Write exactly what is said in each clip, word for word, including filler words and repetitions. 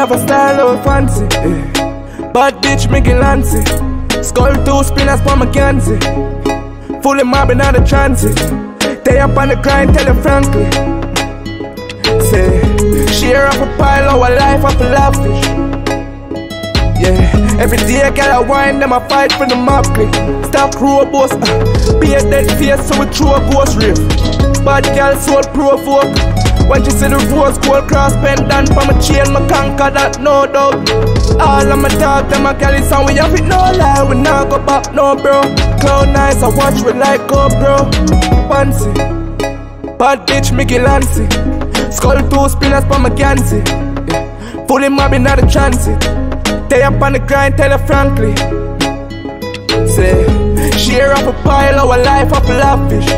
have a style of fancy, yeah. Bad bitch, Mickey Lancy. Skull two spinners for Mackenzie. Fully mobbing out the transit. They up on the grind, tell her frankly. Say, share up a pile of a life of a lavish. Yeah, every day I get a wine, them I fight for the mob click. Stop robos, uh, be a dead face, so we throw a ghost riff. Bad girl soul provoke. When she see the rose gold cross pendant for my chain, my conquer that, no doubt. All of my talk, them a galley sound, we have it no lie, we not go back, no bro. Cloud nice, I watch we like GoPro. Fancy, bad bitch, Mickey Lancy. Skull two spinners for my Gansy, yeah. Fully mobbing out the transit. They up on the grind, tell her frankly. Say, share up a pile of a life of a lavish.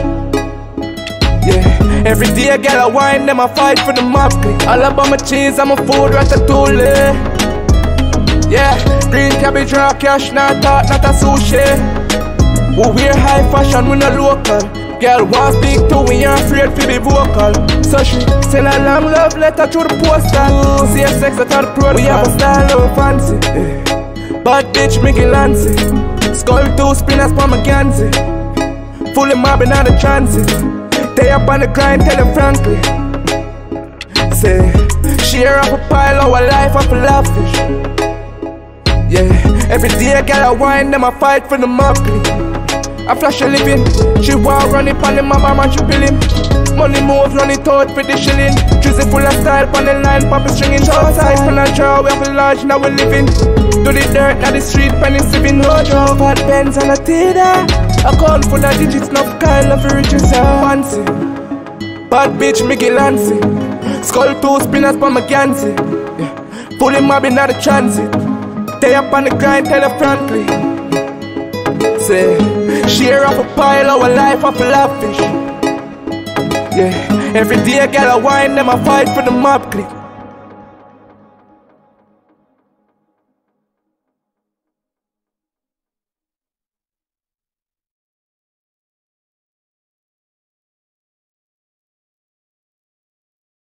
Yeah, every day I get a wine, them I fight for the mob click. All about my cheese, I'm a food ratatouille. Yeah, green cabbage, raw cash, not talk, not a sushi. We wear high fashion, we no local. Girl want speak to we ain't afraid to be vocal. So she send a long love letter through the postal. Safe sex that are the protocol. We have a style of fancy, yeah. Bad bitch, Mickey Lancy. Skull two spinners for Mackenzie. Fully mobbing out the transit. They up on the grind, tell them frankly. Say, share up a pile of a life of a lavish. Yeah, every day I get a wine, them I fight for the mob click. I flash a living, she want run it on the mama man, she bill him. Money move, run it out for the shilling. Drizzy full of style, on the line, poppy stringing. Outside, on a draw, we have a large, now we living. Do the dirt, now the street, penny sipping. No draw, bad Benz and a Tida. I call for the digits, no Kyle of riches, fancy. Bad bitch, Mickey Lancy. Skull two spinners for Mackenzie, yeah. Fully mobbing out the transit. They up on the grind, tell her frankly. Say, share up a pile of a life of a lavish. Yeah, every day I get a wine, them I fight for the mob click.